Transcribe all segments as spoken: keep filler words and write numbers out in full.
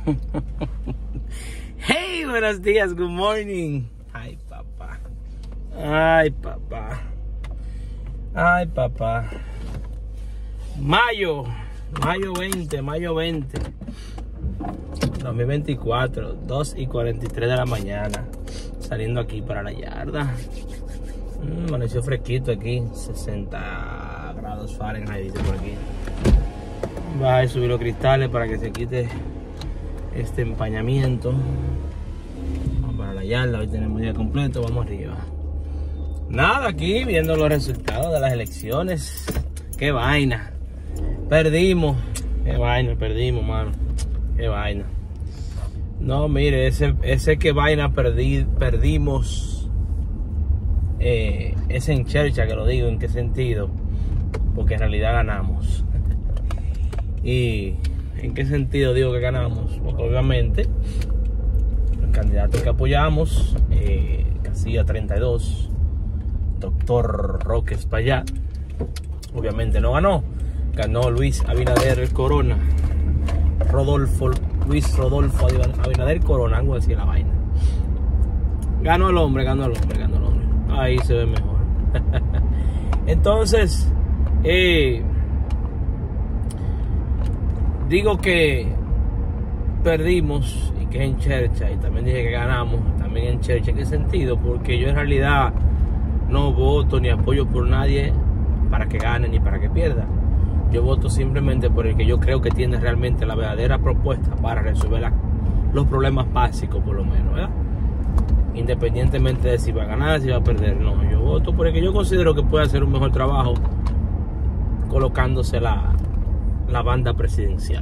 Hey, buenos días, good morning. Ay, papá. Ay, papá. Ay, papá. Mayo. Mayo veinte, mayo veinte. dos mil veinticuatro, dos y cuarenta y tres de la mañana. Saliendo aquí para la yarda. Mm, amaneció fresquito aquí. sesenta grados Fahrenheit, dice por aquí. Va a subir los cristales para que se quite este empañamiento. Vamos para la yarda, hoy tenemos día completo, vamos arriba. Nada, aquí viendo los resultados de las elecciones. Qué vaina. Perdimos. Qué vaina, perdimos, mano. Qué vaina. No, mire, ese, ese que vaina perdí, perdimos. Eh, es en chercha que lo digo, ¿en qué sentido? Porque en realidad ganamos. ¿Y en qué sentido digo que ganamos? Porque obviamente el candidato que apoyamos, eh, Casilla treinta y dos, doctor Roque Espaillat, obviamente no ganó. Ganó Luis Abinader Corona. Rodolfo, Luis Rodolfo Abinader Corona, algo así la vaina. Ganó el hombre, ganó el hombre, ganó el hombre. Ahí se ve mejor. Entonces, eh, digo que perdimos y que es en chercha, y también dije que ganamos, también en chercha. ¿En qué sentido? Porque yo en realidad no voto ni apoyo por nadie para que gane ni para que pierda. Yo voto simplemente por el que yo creo que tiene realmente la verdadera propuesta para resolver la, los problemas básicos, por lo menos, ¿verdad? Independientemente de si va a ganar, si va a perder, no. Yo voto por el que yo considero que puede hacer un mejor trabajo colocándose la, la banda presidencial.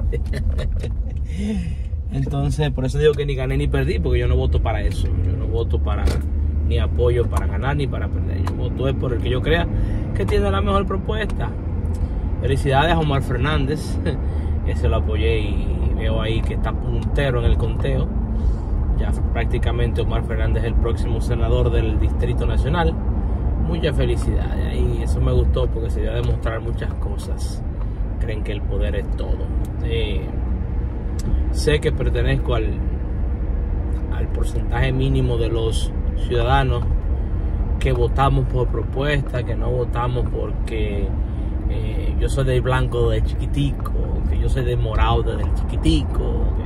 Entonces, por eso digo que ni gané ni perdí, porque yo no voto para eso. Yo no voto para ni apoyo para ganar ni para perder. Yo voto es por el que yo crea que tiene la mejor propuesta. Felicidades a Omar Fernández, ese lo apoyé y veo ahí que está puntero en el conteo. Ya prácticamente Omar Fernández es el próximo senador del Distrito Nacional. Muchas felicidades, y eso me gustó porque se dio a demostrar muchas cosas. Creen que el poder es todo. Eh, sé que pertenezco al, al porcentaje mínimo de los ciudadanos que votamos por propuesta, que no votamos porque eh, yo soy de blanco desde chiquitico, que yo soy de morado desde chiquitico.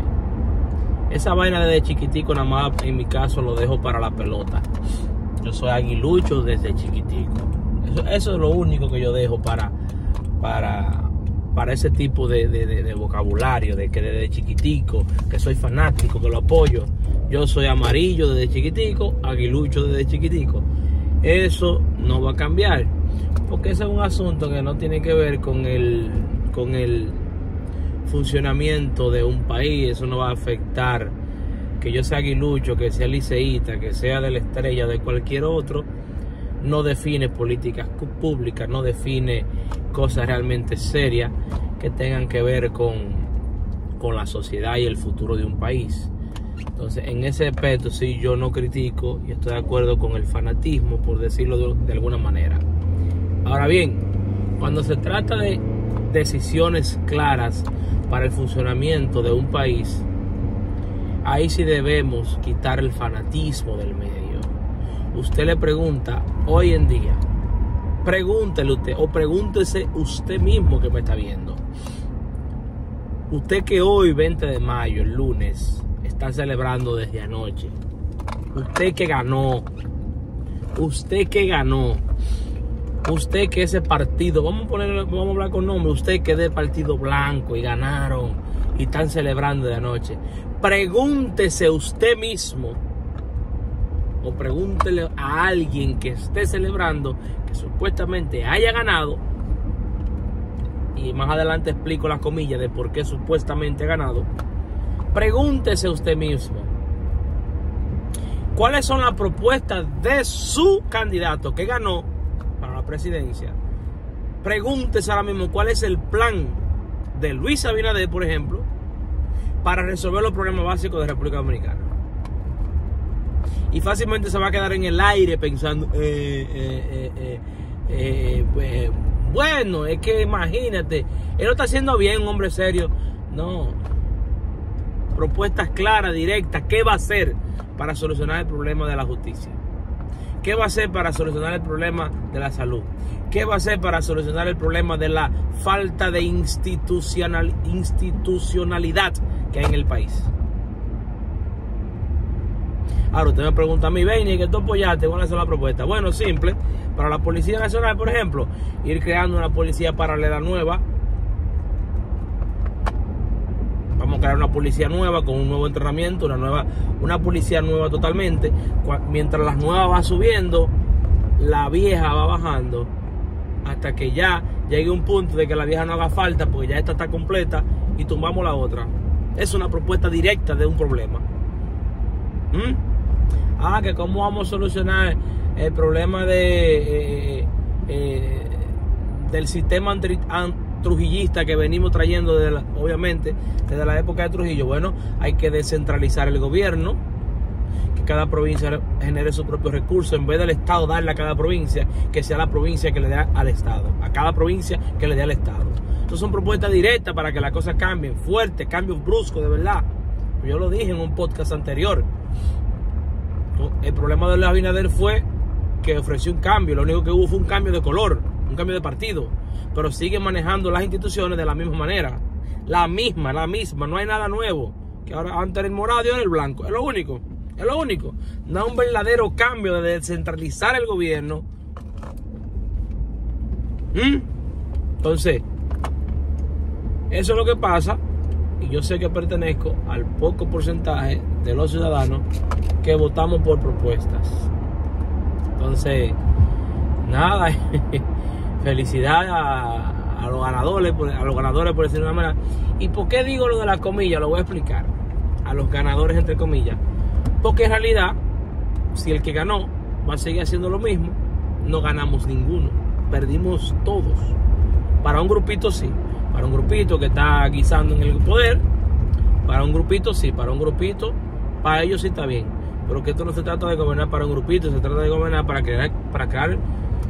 Que esa vaina desde chiquitico nada más en mi caso lo dejo para la pelota. Yo soy aguilucho desde chiquitico. Eso, eso es lo único que yo dejo para, para, para ese tipo de, de, de, de vocabulario, de que desde chiquitico, que soy fanático, que lo apoyo. Yo soy amarillo desde chiquitico, aguilucho desde chiquitico. Eso no va a cambiar, porque ese es un asunto que no tiene que ver con el, con el funcionamiento de un país. Eso no va a afectar que yo sea aguilucho, que sea liceísta, que sea de la Estrella, de cualquier otro. No define políticas públicas, no define cosas realmente serias que tengan que ver con, con la sociedad y el futuro de un país. Entonces, en ese aspecto sí, yo no critico y estoy de acuerdo con el fanatismo, por decirlo de, de alguna manera. Ahora bien, cuando se trata de decisiones claras para el funcionamiento de un país, ahí sí debemos quitar el fanatismo del medio. Usted le pregunta hoy en día, pregúntele usted, o pregúntese usted mismo que me está viendo. Usted que hoy, veinte de mayo, el lunes, está celebrando desde anoche. Usted que ganó. Usted que ganó. Usted que ese partido, vamos a poner, vamos a hablar con nombre. Usted que es del partido blanco y ganaron y están celebrando de anoche. Pregúntese usted mismo, o pregúntele a alguien que esté celebrando que supuestamente haya ganado. Y más adelante explico las comillas de por qué supuestamente ha ganado. Pregúntese usted mismo, ¿cuáles son las propuestas de su candidato que ganó para la presidencia? Pregúntese ahora mismo cuál es el plan de Luis Abinader, por ejemplo, para resolver los problemas básicos de República Dominicana. Y fácilmente se va a quedar en el aire pensando, eh, eh, eh, eh, eh, bueno, es que imagínate, él lo está haciendo bien, un hombre serio. No, propuestas claras, directas. ¿Qué va a hacer para solucionar el problema de la justicia? ¿Qué va a hacer para solucionar el problema de la salud? ¿Qué va a hacer para solucionar el problema de la falta de institucional, institucionalidad que hay en el país? Ahora usted me pregunta a mí, Benny, que tú apoyaste, ¿cuál es la propuesta? Bueno, simple. Para la Policía Nacional, por ejemplo, ir creando una policía paralela nueva. Vamos a crear una policía nueva con un nuevo entrenamiento, una nueva, una policía nueva totalmente. Mientras las nuevas va subiendo, la vieja va bajando, hasta que ya llegue un punto de que la vieja no haga falta, porque ya esta está completa y tumbamos la otra. Es una propuesta directa de un problema. ¿Mm? Ah, que cómo vamos a solucionar el problema de eh, eh, del sistema antri, an, trujillista que venimos trayendo, de la, obviamente, desde la época de Trujillo. Bueno, hay que descentralizar el gobierno, que cada provincia genere sus propios recursos, en vez del Estado darle a cada provincia, que sea la provincia que le dé al Estado, a cada provincia que le dé al Estado. Entonces son propuestas directas para que las cosas cambien, fuertes, cambios bruscos, de verdad. Yo lo dije en un podcast anterior. El problema de Luis Abinader fue que ofreció un cambio, lo único que hubo fue un cambio de color, un cambio de partido, pero sigue manejando las instituciones de la misma manera, la misma, la misma, no hay nada nuevo, que ahora antes era el morado y ahora el blanco, es lo único, es lo único, no hay un verdadero cambio de descentralizar el gobierno. ¿Mm? Entonces, eso es lo que pasa, y yo sé que pertenezco al poco porcentaje de los ciudadanos que votamos por propuestas. Entonces, nada, felicidad a, a los ganadores, a los ganadores por decirlo de una manera. ¿Y por qué digo lo de la comilla? Lo voy a explicar. A los ganadores entre comillas. Porque en realidad, si el que ganó va a seguir haciendo lo mismo, no ganamos ninguno. Perdimos todos. Para un grupito sí. Para un grupito que está guisando en el poder, para un grupito sí, para un grupito, para ellos sí está bien. Pero que esto no se trata de gobernar para un grupito, se trata de gobernar para crear, para crear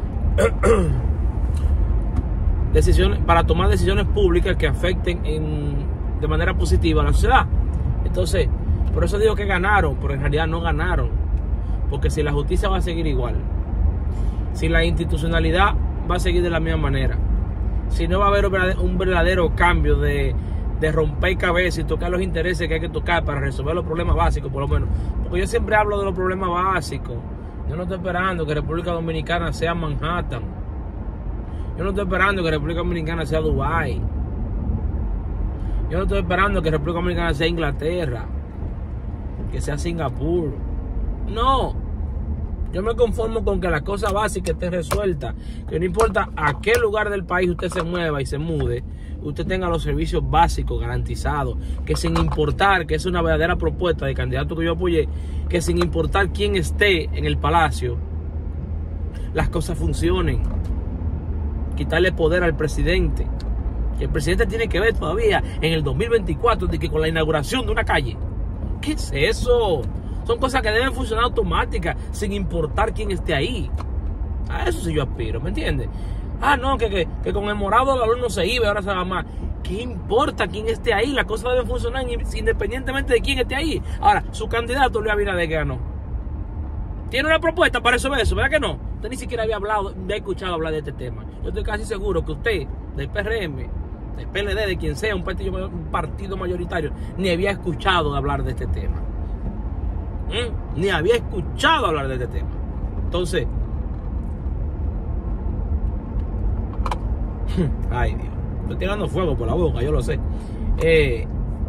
decisiones, para tomar decisiones públicas que afecten en, de manera positiva a la sociedad. Entonces, por eso digo que ganaron, pero en realidad no ganaron. Porque si la justicia va a seguir igual, si la institucionalidad va a seguir de la misma manera, si no va a haber un verdadero cambio de, de romper cabezas y tocar los intereses que hay que tocar para resolver los problemas básicos, por lo menos. Porque yo siempre hablo de los problemas básicos. Yo no estoy esperando que República Dominicana sea Manhattan. Yo no estoy esperando que República Dominicana sea Dubái. Yo no estoy esperando que República Dominicana sea Inglaterra, que sea Singapur. No. Yo me conformo con que las cosas básicas estén resueltas. Que no importa a qué lugar del país usted se mueva y se mude, usted tenga los servicios básicos garantizados. Que sin importar, que es una verdadera propuesta de candidato que yo apoyé, que sin importar quién esté en el palacio, las cosas funcionen. Quitarle poder al presidente. Que el presidente tiene que ver todavía en el dos mil veinticuatro de que con la inauguración de una calle. ¿Qué es eso? Son cosas que deben funcionar automáticas, sin importar quién esté ahí. A eso sí yo aspiro, ¿me entiendes? Ah, no, que, que, que con el morado la luz no se iba y ahora se va más. ¿Qué importa quién esté ahí? Las cosas deben funcionar independientemente de quién esté ahí. Ahora, su candidato Luis Abinader que ganó, ¿tiene una propuesta para resolver eso? ¿Verdad que no? Usted ni siquiera había hablado, había escuchado hablar de este tema. Yo estoy casi seguro que usted, del P R M, del P L D, de quien sea, un partido, un partido mayoritario, ni había escuchado hablar de este tema. ¿Mm? Ni había escuchado hablar de este tema. Entonces, ay Dios, estoy tirando fuego por la boca, yo lo sé. Eh,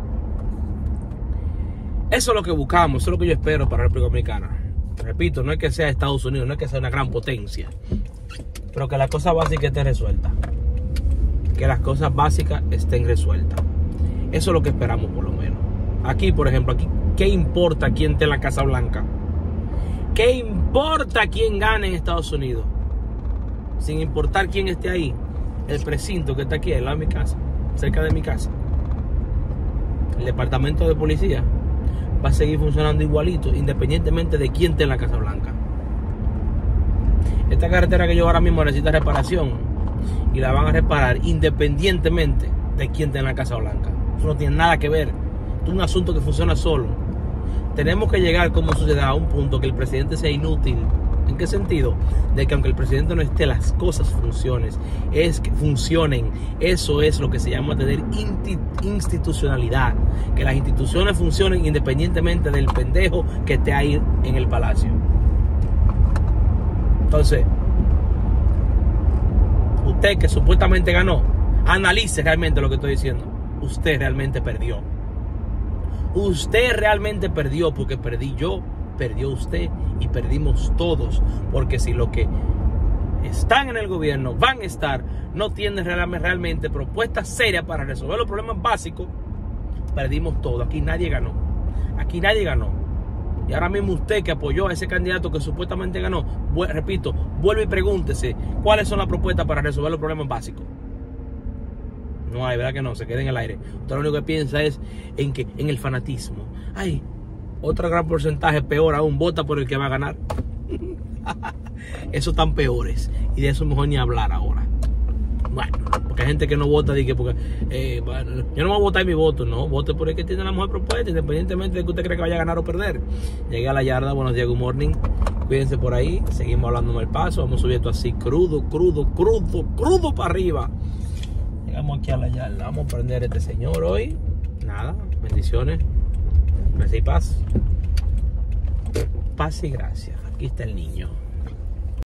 eso es lo que buscamos, eso es lo que yo espero para la República Dominicana. Repito, no es que sea Estados Unidos, no es que sea una gran potencia, pero que las cosas básicas estén resueltas. Que las cosas básicas estén resueltas. Eso es lo que esperamos, por lo menos. Aquí, por ejemplo, aquí, ¿qué importa quién esté en la Casa Blanca? ¿Qué importa quién gane en Estados Unidos? Sin importar quién esté ahí. El precinto que está aquí al lado de mi casa, cerca de mi casa, el departamento de policía va a seguir funcionando igualito, independientemente de quién esté en la Casa Blanca. Esta carretera que yo ahora mismo necesita reparación y la van a reparar independientemente de quién esté en la Casa Blanca. Eso no tiene nada que ver. un asunto que funciona solo. Tenemos que llegar como sociedad a un punto que el presidente sea inútil. ¿En qué sentido? De que aunque el presidente no esté, las cosas funcionen. Es que funcionen. Eso es lo que se llama tener institucionalidad. Que las instituciones funcionen independientemente del pendejo que esté ahí en el palacio. Entonces, usted que supuestamente ganó, analice realmente lo que estoy diciendo. Usted realmente perdió. Usted realmente perdió, porque perdí yo, perdió usted y perdimos todos. Porque si los que están en el gobierno van a estar, no tienen realmente propuestas serias para resolver los problemas básicos, perdimos todo. Aquí nadie ganó. Aquí nadie ganó. Y ahora mismo usted que apoyó a ese candidato que supuestamente ganó, repito, vuelve y pregúntese cuáles son las propuestas para resolver los problemas básicos. No hay, ¿verdad que no? Se queda en el aire. Usted lo único que piensa es en que en el fanatismo. Ay, otro gran porcentaje, peor aún, vota por el que va a ganar. Esos están peores. Y de eso mejor ni hablar ahora. Bueno, porque hay gente que no vota, que porque eh, bueno, yo no voy a votar mi voto, no, vote por el que tiene la mejor propuesta, independientemente de que usted cree que vaya a ganar o perder. Llegué a la yarda, buenos días, good morning. Cuídense por ahí, seguimos hablando en el paso, vamos subiendo así, crudo, crudo, crudo, crudo para arriba. Llegamos aquí a la yarda, vamos a prender a este señor hoy. Nada, bendiciones, gracias y paz. Paz y gracias, aquí está el niño.